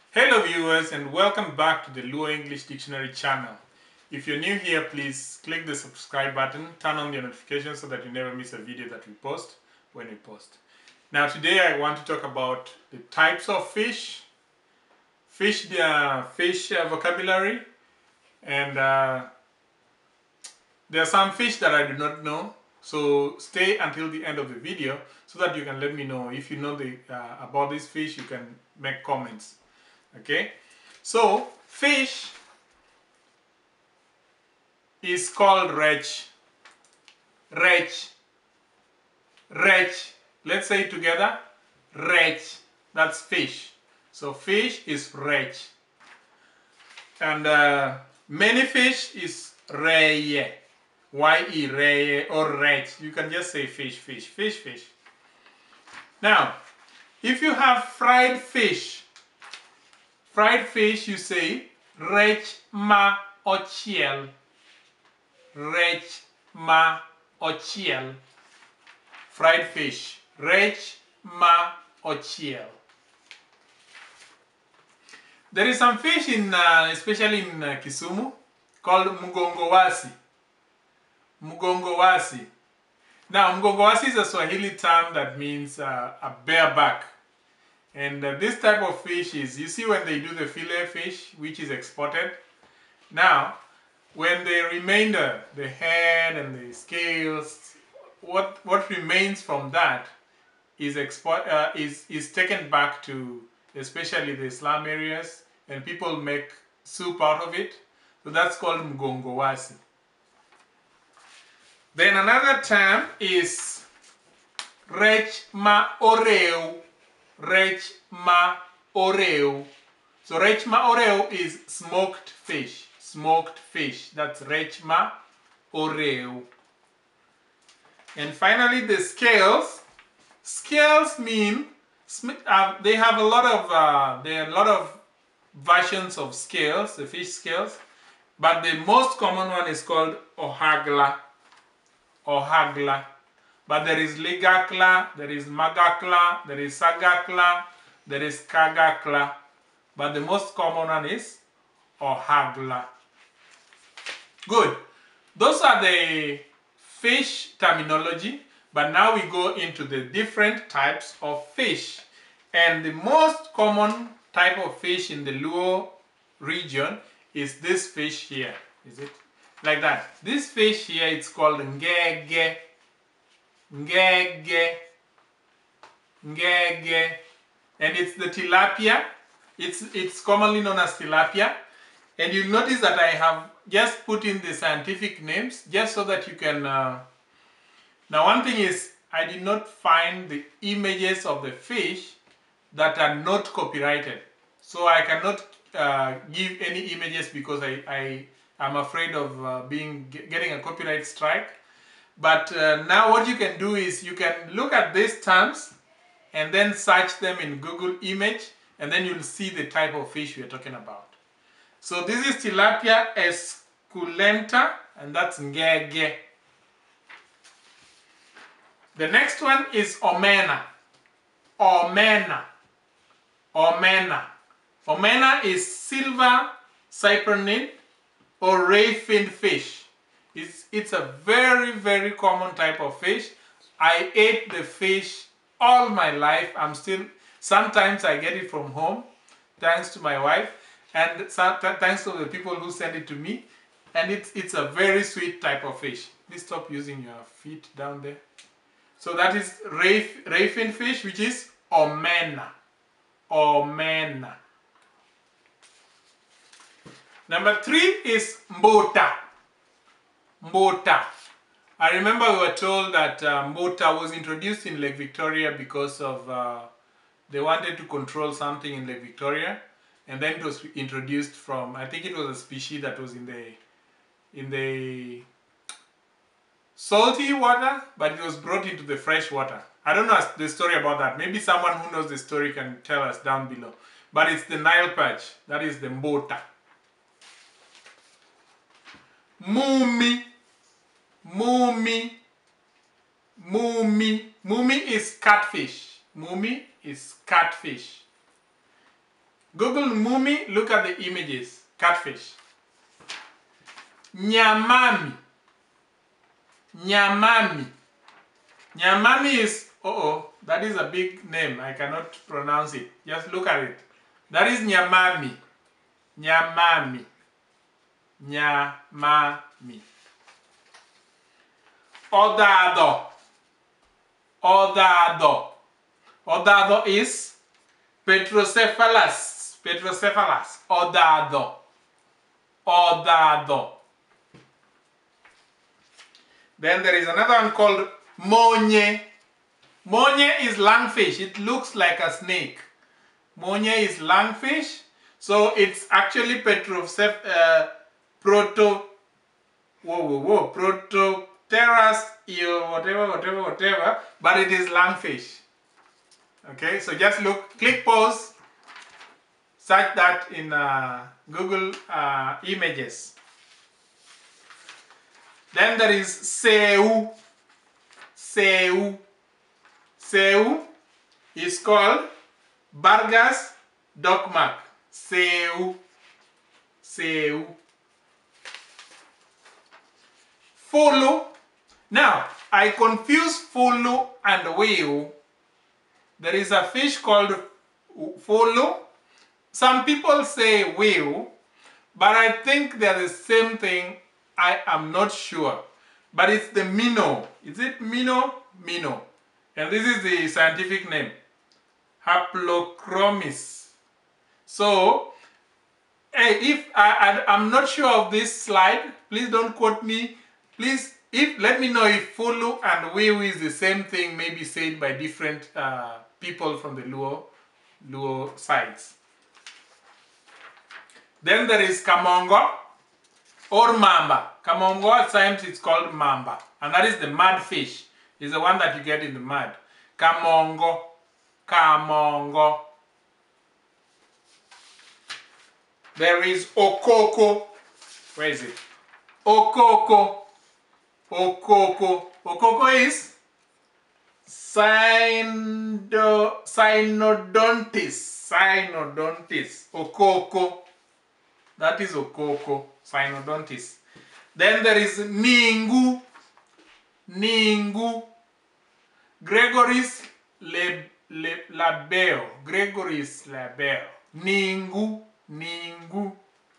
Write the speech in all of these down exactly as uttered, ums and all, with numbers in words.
Hello viewers and welcome back to the Luo English Dictionary channel. If you're new here, please click the subscribe button, turn on the notifications so that you never miss a video that we post when we post. Now today I want to talk about the types of fish, fish, uh, fish uh, vocabulary, and uh, there are some fish that I do not know. So stay until the end of the video so that you can let me know. If you know the, uh, about this fish, you can make comments. Okay, so fish is called rech. Rech. Rech. Let's say it together. Rech. That's fish. So fish is rech. And uh, many fish is reye. Y E, reye or rech. You can just say fish, fish, fish, fish. Now, if you have fried fish, fried fish, you say rech ma ochiel. Rech ma ochiel. Fried fish. Rech ma ochiel. There is some fish in, uh, especially in uh, Kisumu, called mugongowasi. Mugongowasi. Now, mugongowasi is a Swahili term that means uh, a bareback. And uh, this type of fish is, you see when they do the fillet fish, which is exported. Now, when the remainder, the head and the scales, what what remains from that is export uh, is is taken back to especially the slum areas, and people make soup out of it. So that's called mgongowasi. Then another term is rech ma oreu. Rech ma oreu. So rech ma oreu is smoked fish. Smoked fish. That's rech ma oreu. And finally, the scales. Scales mean uh, they have a lot of uh, there are a lot of versions of scales, the fish scales, but the most common one is called ohagla. Ohagla. But there is ligakla, there is magakla, there is sagakla, there is kagakla. But the most common one is ohagla. Good. Those are the fish terminology. But now we go into the different types of fish. And the most common type of fish in the Luo region is this fish here. Is it? Like that. This fish here, it's called ngege. Ngege. Ngege. And it's the tilapia. It's, it's commonly known as tilapia. And you'll notice that I have just put in the scientific names just so that you can... Uh... Now one thing is, I did not find the images of the fish that are not copyrighted. So I cannot uh, give any images because I, I am afraid of uh, being getting a copyright strike. But uh, now what you can do is you can look at these terms and then search them in Google image, and then you'll see the type of fish we are talking about. So this is tilapia esculenta, and that's ngege. The next one is omena. Omena. Omena. Omena is silver cyprinid or ray-finned fish. It's, it's a very, very common type of fish. I ate the fish all my life. I'm still, sometimes I get it from home, thanks to my wife, and thanks to the people who send it to me. And it's, it's a very sweet type of fish. Please stop using your feet down there. So that is ray, ray-finned fish, which is omena. Omena. Number three is mbota. Mbota. I remember we were told that uh, mbota was introduced in Lake Victoria because of uh, they wanted to control something in Lake Victoria, and then it was introduced from, I think it was a species that was in the in the salty water, but it was brought into the fresh water. I don't know the story about that. Maybe someone who knows the story can tell us down below. But it's the Nile perch. That is the mbota. Mumi. Mumi. Mumi. Mumi is catfish. Mumi is catfish. Google Mumi, look at the images. Catfish. Nyamami. Nyamami. Nyamami is, uh oh, that is a big name. I cannot pronounce it. Just look at it. That is Nyamami. Nyamami. Nyamami. Odado. Odado. Odado is Petrocephalus. Petrocephalus. Odado. Odado. Then there is another one called Monye. Monye is lungfish. It looks like a snake. Monye is lungfish. So it's actually Petroceph uh, proto whoa whoa whoa Protopterus whatever whatever whatever, but it is lungfish. Okay, so just look, click pause, search that in uh, Google uh, Images. Then there is Seu. Seu. Seu is called Bargas Dokmak. Seu. Seu. Fulu. Now, I confuse Fulu and Weu. There is a fish called Fulu. Some people say Weu, but I think they're the same thing. I am not sure. But it's the minnow. Is it minnow? Minnow. And this is the scientific name. Haplochromis. So, hey, if I, I, I'm not sure of this slide, please don't quote me. Please, if let me know if Fulu and Weu is the same thing, maybe said by different uh, people from the Luo, Luo sides. Then there is Kamongo or Mamba. Kamongo at times it's called Mamba, and that is the mud fish. It's the one that you get in the mud. Kamongo, Kamongo. There is Okoko. Where is it? Okoko. Okoko. Okoko is Cyno, Cynodontis. Cynodontis. Okoko. That is Okoko. Cynodontis. Then there is Ningu. Ningu. Gregoris le, le, labeo. Gregoris labeo. Ningu. Ningu.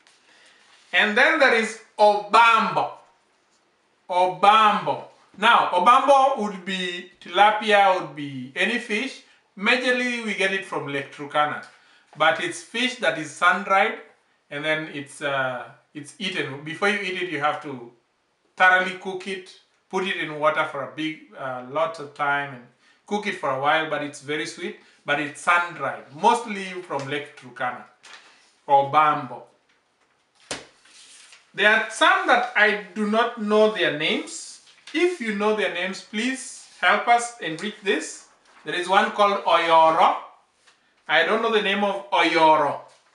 And then there is Obambo. Obambo. Now, Obambo would be, tilapia would be any fish. Majorly we get it from Lake Turkana. But it's fish that is sun-dried and then it's, uh, it's eaten. Before you eat it, you have to thoroughly cook it, put it in water for a big, uh, lots of time and cook it for a while, but it's very sweet. But it's sun-dried, mostly from Lake Turkana. Obambo. There are some that I do not know their names. If you know their names, please help us enrich this. There is one called Oyoro. I don't know the name of Oyoro.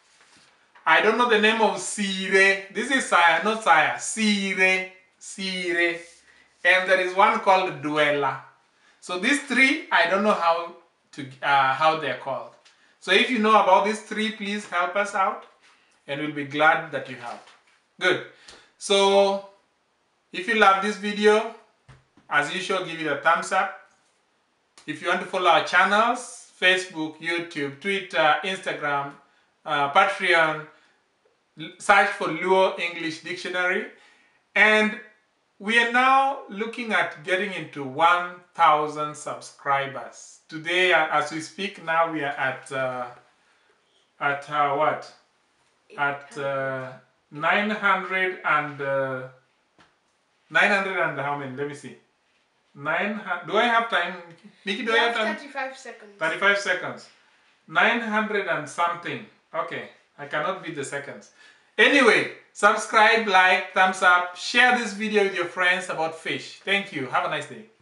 I don't know the name of Sire. This is Saya, not Saya. Sire, Sire. And there is one called Duela. So these three, I don't know how to uh, how they're called. So if you know about these three, please help us out, and we'll be glad that you help. Good. So if you love this video, as usual, give it a thumbs up. If you want to follow our channels, Facebook, YouTube, Twitter, Instagram, uh, Patreon, search for Luo English Dictionary. And we are now looking at getting into one thousand subscribers. Today, as we speak now, we are at, uh, at uh, what? At uh, nine hundred and, uh, nine hundred and how many? Let me see. Nine, do I have time? Nikki, do you I have time? thirty-five seconds. thirty-five seconds. nine hundred and something. Okay, I cannot beat the seconds. Anyway, subscribe, like, thumbs up, share this video with your friends about fish. Thank you. Have a nice day.